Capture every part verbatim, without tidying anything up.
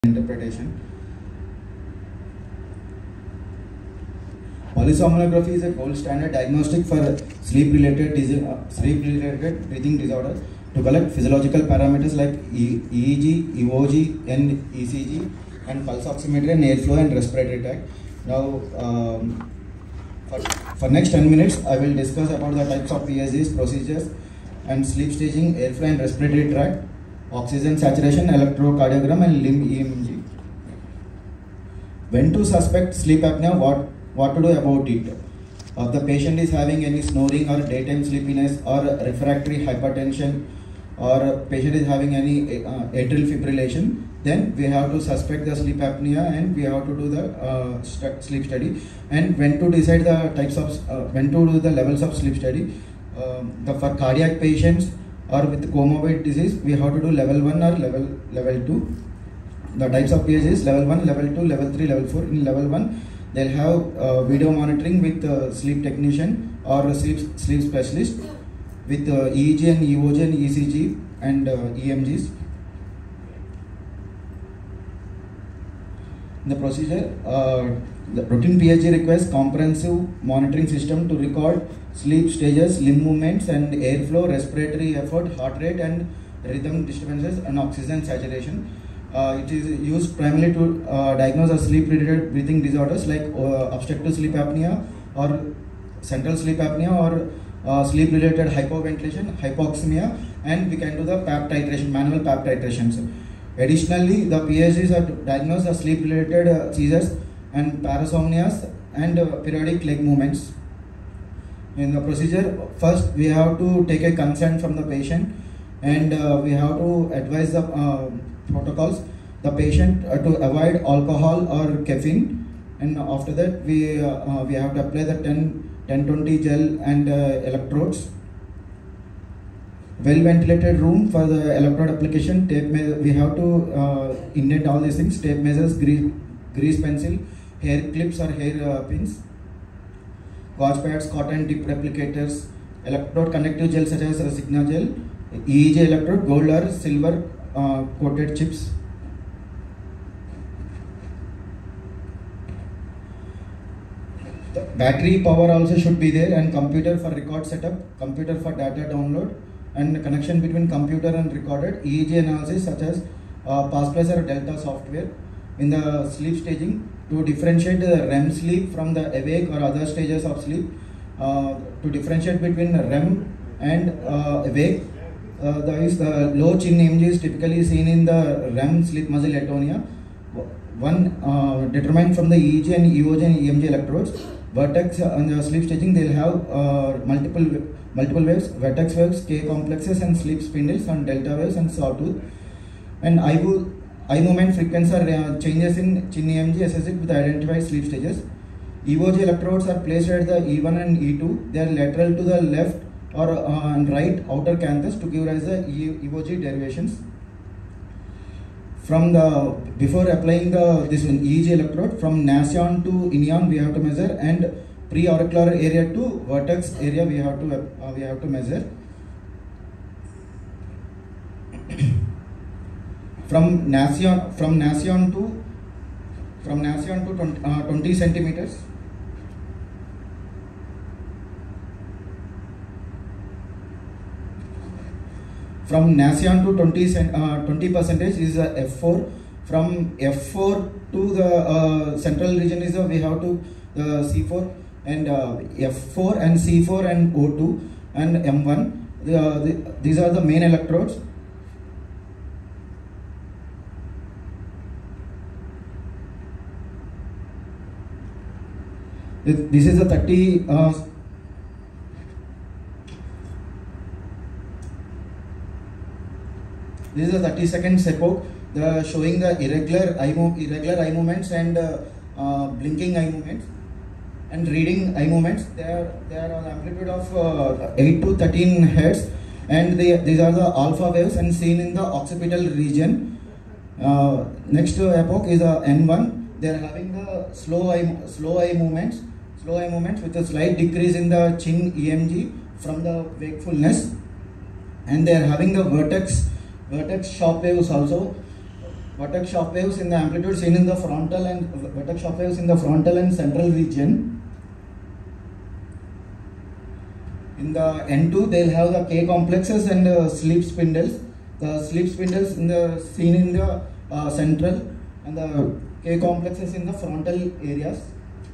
interpretation. Polysomnography is a gold standard diagnostic for sleep-related uh, sleep-related breathing disorders to collect physiological parameters like e EEG, E O G, and E C G, and pulse oximetry, and airflow and respiratory tract. Now, um, for, for next ten minutes, I will discuss about the types of P S Gs, procedures, and sleep staging, airflow and respiratory tract, oxygen saturation, electrocardiogram, and limb E M G. When to suspect sleep apnea, what, what to do about it? If the patient is having any snoring or daytime sleepiness or refractory hypertension, or patient is having any uh, atrial fibrillation, then we have to suspect the sleep apnea and we have to do the uh, st sleep study. And when to decide the types of, uh, when to do the levels of sleep study. Um, the, for cardiac patients or with comorbid disease, we have to do level one or level level two. The types of P S is level one, level two, level three, level four. In level one, they'll have uh, video monitoring with uh, sleep technician or a sleep sleep specialist with uh, E E G and E O G and E C G and uh, E M Gs. The procedure, uh, the routine P S G requires comprehensive monitoring system to record sleep stages, limb movements, and airflow, respiratory effort, heart rate, and rhythm disturbances, and oxygen saturation. Uh, it is used primarily to uh, diagnose a sleep-related breathing disorders like uh, obstructive sleep apnea or central sleep apnea or uh, sleep-related hypoventilation, hypoxemia, and we can do the P A P titration, manual P A P titrations. Additionally, the P S Gs are to diagnose the sleep-related uh, seizures and parasomnias and uh, periodic leg movements. In the procedure, first we have to take a consent from the patient, and uh, we have to advise the uh, protocols. The patient uh, to avoid alcohol or caffeine, and after that we uh, uh, we have to apply the ten twenty gel and uh, electrodes. Well ventilated room for the electrode application. Tape we have to uh, indent all these things. Tape measures, grease, grease pencil, hair clips or hair uh, pins, gauze pads, cotton tip replicators, electrode conductive gel such as uh, Signa gel, E E G electrode, gold or silver uh, coated chips. The battery power also should be there, and computer for record setup, computer for data download, and connection between computer and recorded, E E G analysis such as uh, PassPlacer or Delta software. In the sleep staging, to differentiate the R E M sleep from the awake or other stages of sleep, uh, to differentiate between R E M and uh, awake, uh, there is the low chin E M G is typically seen in the R E M sleep muscle atonia. One uh, determined from the E E G and E O G and E M G electrodes. Vertex on the sleep staging, they'll have uh, multiple multiple waves, vertex waves, K complexes, and sleep spindles, and delta waves and sawtooth. And eye, eye movement frequency are uh, changes in chin E M G associated with identified sleep stages. E O G electrodes are placed at the E one and E two. They are lateral to the left or uh, and right outer canthus to give rise the E O G derivations. From the before applying the this one, E E G electrode, from nasion to inion we have to measure, and pre-auricular area to vertex area we have to uh, we have to measure. From nasion from nasion to from nasion to twenty, uh, twenty centimeters. From nasion to twenty uh, twenty percentage is a F four. From F four to the uh, central region is a, we have to uh, C four, and uh, F four and C four and O two and M one. The, uh, the, these are the main electrodes. This is a thirty. Uh, This is a thirty second epoch, the showing the irregular eye move, irregular eye movements and uh, uh, blinking eye movements and reading eye movements. They are they are an amplitude of uh, eight to thirteen hertz, and they, these are the alpha waves and seen in the occipital region. Uh, next epoch is the N one. They are having the slow eye slow eye movements, slow eye movements with a slight decrease in the chin E M G from the wakefulness, and they are having the vertex. Vertex shock waves also vertex shock waves in the amplitude seen in the frontal and vertex shock waves in the frontal and central region. In the N two, they'll have the K complexes and uh, sleep spindles. The sleep spindles in the seen in the uh, central and the K complexes in the frontal areas.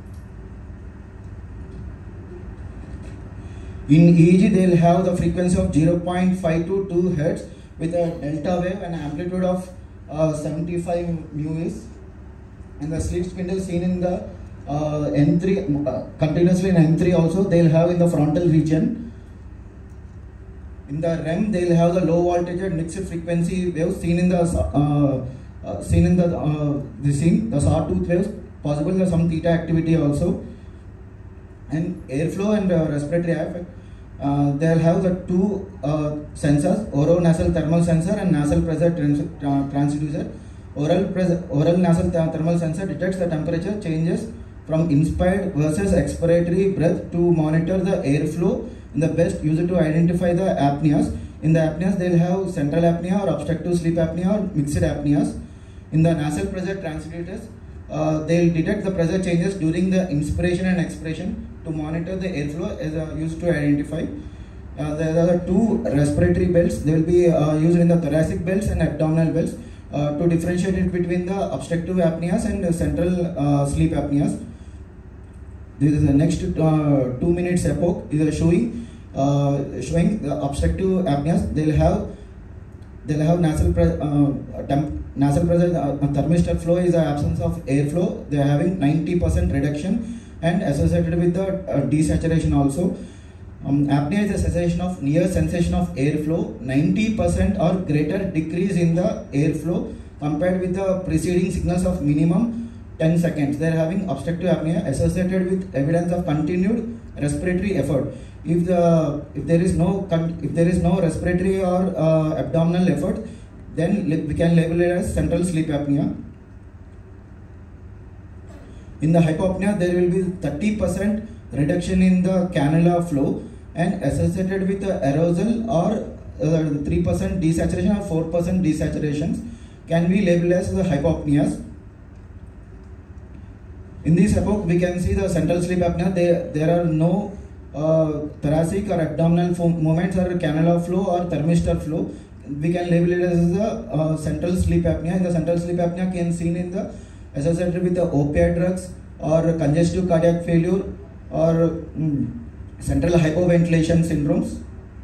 In E E G, they'll have the frequency of zero point five to two hertz with a delta wave and amplitude of uh, seventy-five mu is. And the sleep spindle seen in the uh, N three, uh, continuously in N three also, they'll have in the frontal region. In the R E M, they'll have the low voltage and mixed frequency waves seen in the uh, uh, seen in the uh, the scene, the sawtooth waves, possible there's some theta activity also. And airflow and uh, respiratory effect. Uh, they'll have the two uh, sensors, oronasal thermal sensor and nasal pressure trans uh, transducer. Oral, oral nasal th thermal sensor detects the temperature changes from inspired versus expiratory breath to monitor the airflow in the best used to identify the apneas. In the apneas, they'll have central apnea or obstructive sleep apnea or mixed apneas. In the nasal pressure transducers, uh, they'll detect the pressure changes during the inspiration and expiration to monitor the airflow as uh, used to identify. Uh, there are two respiratory belts. They will be uh, used in the thoracic belts and abdominal belts uh, to differentiate it between the obstructive apneas and the central uh, sleep apneas. This is the next uh, two minutes epoch is showing uh, showing the obstructive apneas. They'll have they'll have nasal pre uh, temp nasal pressure uh, thermistor flow is the absence of airflow. They are having ninety percent reduction and associated with the uh, desaturation also. Um, apnea is a cessation of near sensation of airflow, ninety percent or greater decrease in the airflow compared with the preceding signals of minimum ten seconds. They are having obstructive apnea associated with evidence of continued respiratory effort. If the if there is no if there is no respiratory or uh, abdominal effort, then we can label it as central sleep apnea. In the hypopnea, there will be thirty percent reduction in the cannula flow and associated with the arousal or uh, three percent desaturation or four percent desaturations can be labeled as the hypopneas. In this epoch, we can see the central sleep apnea. There, there are no uh, thoracic or abdominal movements or cannula flow or thermistor flow. We can label it as the uh, central sleep apnea. In the central sleep apnea can be seen in the associated with the opiate drugs or congestive cardiac failure or mm, central hypoventilation syndromes.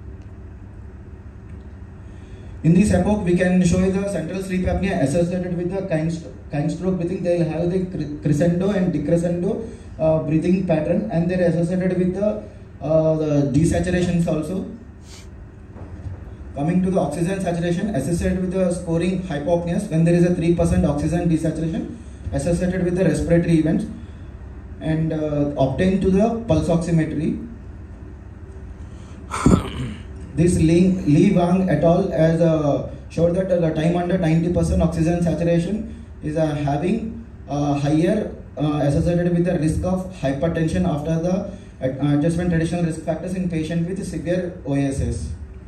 In this epoch, we can show the central sleep apnea associated with the kind stroke breathing. They will have the crescendo and decrescendo uh, breathing pattern, and they are associated with the, uh, the desaturations also. Coming to the oxygen saturation, associated with the scoring hypopneas when there is a three percent oxygen desaturation, associated with the respiratory events, and uh, obtained to the pulse oximetry. This Li, Li Wang et al. Has uh, showed that uh, the time under ninety percent oxygen saturation is uh, having uh, higher uh, associated with the risk of hypertension after the uh, adjustment traditional risk factors in patients with severe O S S.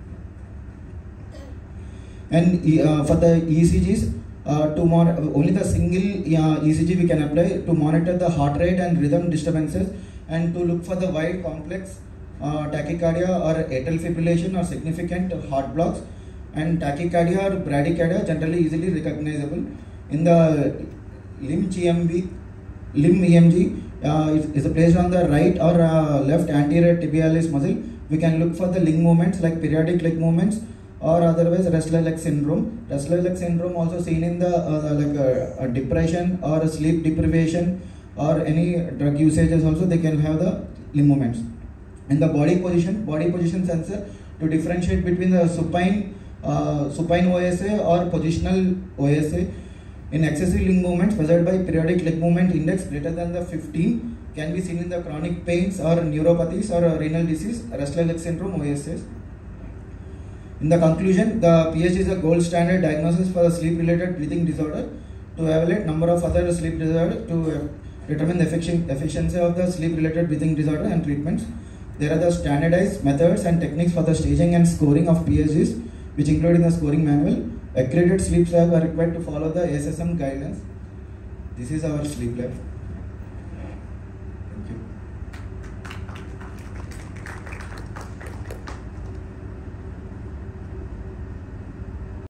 And uh, for the E C Gs, uh, to mon only the single uh, E C G we can apply to monitor the heart rate and rhythm disturbances and to look for the wide complex uh, tachycardia or atrial fibrillation or significant heart blocks, and tachycardia or bradycardia generally easily recognizable. In the limb G M B, limb E M G uh, is, is placed on the right or uh, left anterior tibialis muscle. We can look for the leg movements like periodic leg movements or otherwise Ressler leg syndrome. Ressler leg syndrome also seen in the uh, like a, a depression or a sleep deprivation or any drug usages also they can have the limb movements. In the body position, body position sensor to differentiate between the supine uh, supine O S A or positional O S A. In excessive limb movements measured by periodic leg movement index greater than the fifteen can be seen in the chronic pains or neuropathies or renal disease, Ressler leg syndrome, O S S. In the conclusion, the P H D is a gold standard diagnosis for the sleep-related breathing disorder to evaluate number of other sleep disorders to determine the efficiency of the sleep-related breathing disorder and treatments. There are the standardized methods and techniques for the staging and scoring of P H Ds, which include in the scoring manual. Accredited sleep labs are required to follow the A S S M guidelines. This is our sleep lab.